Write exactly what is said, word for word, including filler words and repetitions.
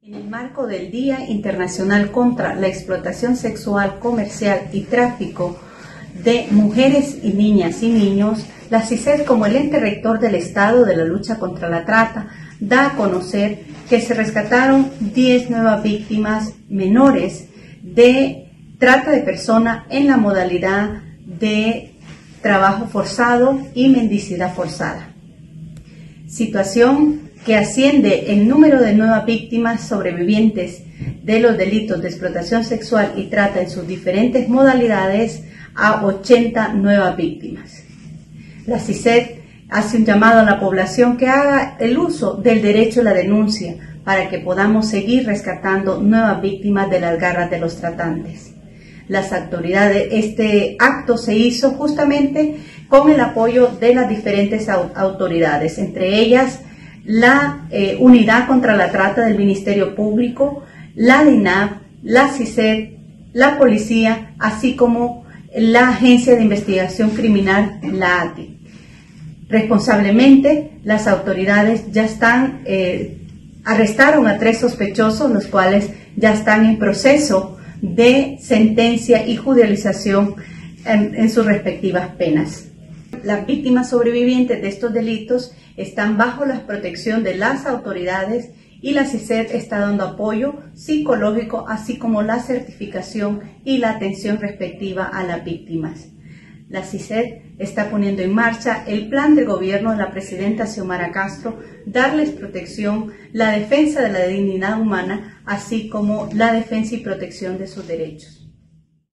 En el marco del Día Internacional contra la Explotación Sexual, Comercial y Tráfico de Mujeres y Niñas y Niños, la C I C E D, como el ente rector del Estado de la lucha contra la trata, da a conocer que se rescataron diez nuevas víctimas menores de trata de personas en la modalidad de trabajo forzado y mendicidad forzada. Situación que asciende el número de nuevas víctimas sobrevivientes de los delitos de explotación sexual y trata en sus diferentes modalidades a ochenta nuevas víctimas. La C I C E D hace un llamado a la población que haga el uso del derecho a la denuncia para que podamos seguir rescatando nuevas víctimas de las garras de los tratantes. Las autoridades, este acto se hizo justamente con el apoyo de las diferentes autoridades, entre ellas la eh, Unidad contra la Trata del Ministerio Público, la D I N A P, la C I C E D, la Policía, así como la Agencia de Investigación Criminal, la A T I. Responsablemente, las autoridades ya están, eh, arrestaron a tres sospechosos, los cuales ya están en proceso de sentencia y judicialización en, en sus respectivas penas. Las víctimas sobrevivientes de estos delitos están bajo la protección de las autoridades y la C I C E D está dando apoyo psicológico, así como la certificación y la atención respectiva a las víctimas. La C I C E D está poniendo en marcha el plan de gobierno de la presidenta Xiomara Castro, darles protección, la defensa de la dignidad humana, así como la defensa y protección de sus derechos.